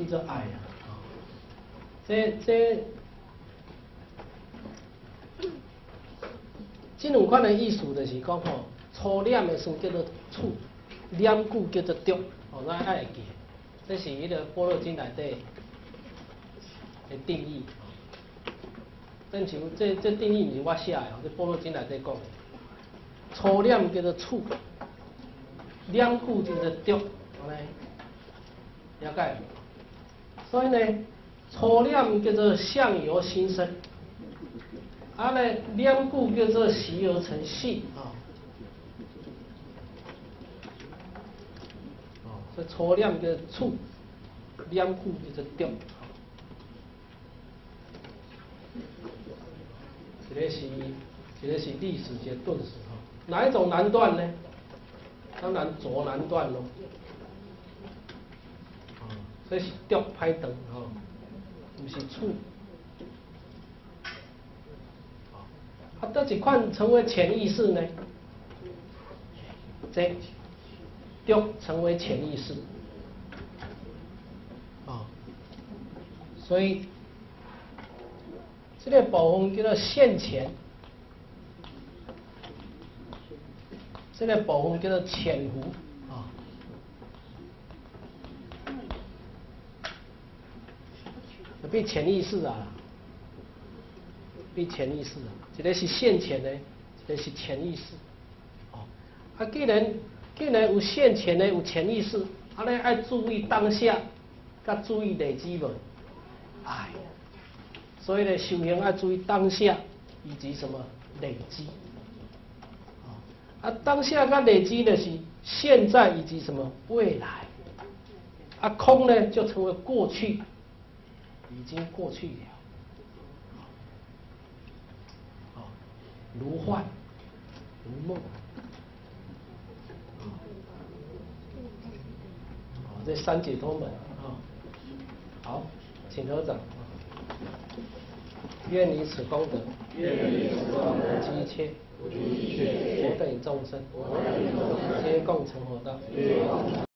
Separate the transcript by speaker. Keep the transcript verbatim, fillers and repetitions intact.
Speaker 1: 叫做爱啊。这这这两款的意思就是讲吼，初念的词叫做处，念句叫做着，哦，咱爱会记。这是迄个《般若经》内底的定义。正像这这定义不是我写的哦，这《般若经》内底讲的。初念叫做处，念句叫做着，安尼了解无？所以呢，初念叫做相由心生，啊呢念句叫做习而成性啊。哦，所以初念叫做处，念句叫做着。这个是，这个是历史一个顿时哈。哪一种难断呢？当然浊难断咯。啊，所以是着歹长哈，不是处。啊，倒一款成为潜意识呢？这着成为潜意识。啊，所以这个部分叫做现前。这个部分叫做潜伏啊，变潜意识啊，变潜意识啊，一个是现前的，一个是潜意识。哦，啊，既然既然有现前的，有潜意识，啊，咧爱注意当下，甲注意累积无，哎，所以咧修行爱注意当下以及什么累积。啊，当下跟累积的是现在以及什么未来，啊，空呢就成为过去，已经过去了，啊，如幻如梦，啊，这三解脱门啊，好，请合掌。愿以此功德，
Speaker 2: 愿以此功德，
Speaker 1: 及一切。
Speaker 2: 一切
Speaker 1: 我等众生，皆共成佛道。